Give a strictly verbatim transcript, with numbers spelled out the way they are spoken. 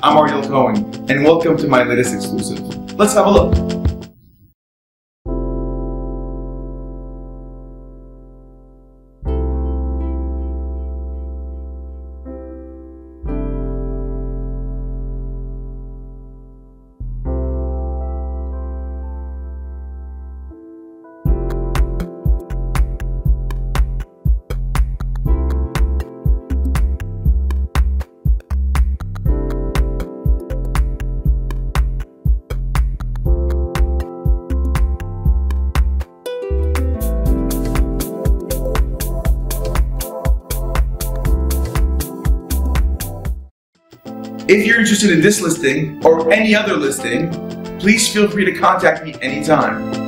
I'm Ariel Cohen, and welcome to my latest exclusive. Let's have a look. If you're interested in this listing or any other listing, please feel free to contact me anytime.